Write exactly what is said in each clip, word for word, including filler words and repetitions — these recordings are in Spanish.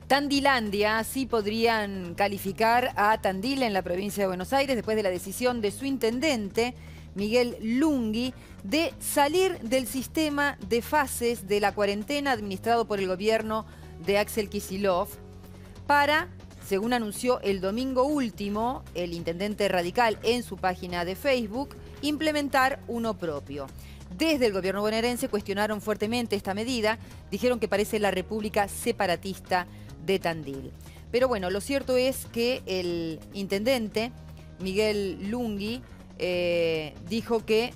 Tandilandia, así podrían calificar a Tandil en la provincia de Buenos Aires después de la decisión de su intendente, Miguel Lunghi, de salir del sistema de fases de la cuarentena administrado por el gobierno de Axel Kicillof para, según anunció el domingo último, el intendente radical en su página de Facebook, implementar uno propio. Desde el gobierno bonaerense cuestionaron fuertemente esta medida, dijeron que parece la República Separatista de Tandil. Pero bueno, lo cierto es que el intendente, Miguel Lunghi, eh, dijo que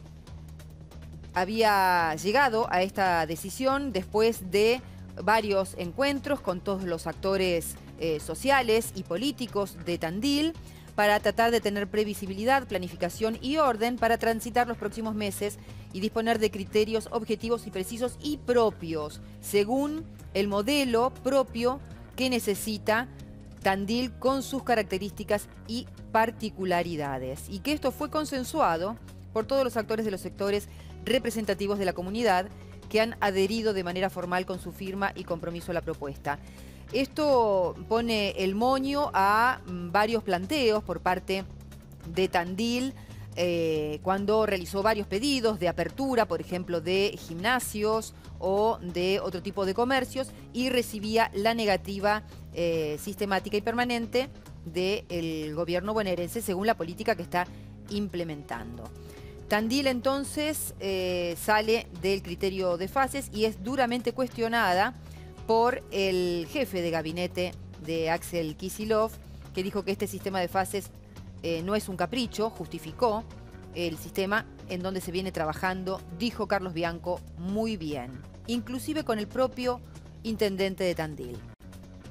había llegado a esta decisión después de varios encuentros con todos los actores eh, sociales y políticos de Tandil para tratar de tener previsibilidad, planificación y orden para transitar los próximos meses y disponer de criterios objetivos y precisos y propios, según el modelo propio que necesita Tandil con sus características y particularidades. Y que esto fue consensuado por todos los actores de los sectores representativos de la comunidad que han adherido de manera formal con su firma y compromiso a la propuesta. Esto pone el moño a varios planteos por parte de Tandil eh, cuando realizó varios pedidos de apertura, por ejemplo, de gimnasios o de otro tipo de comercios y recibía la negativa eh, sistemática y permanente del gobierno bonaerense según la política que está implementando. Tandil entonces eh, sale del criterio de fases y es duramente cuestionada por el jefe de gabinete de Axel Kicillof, que dijo que este sistema de fases eh, no es un capricho, justificó el sistema en donde se viene trabajando, dijo Carlos Bianco, muy bien, inclusive con el propio intendente de Tandil.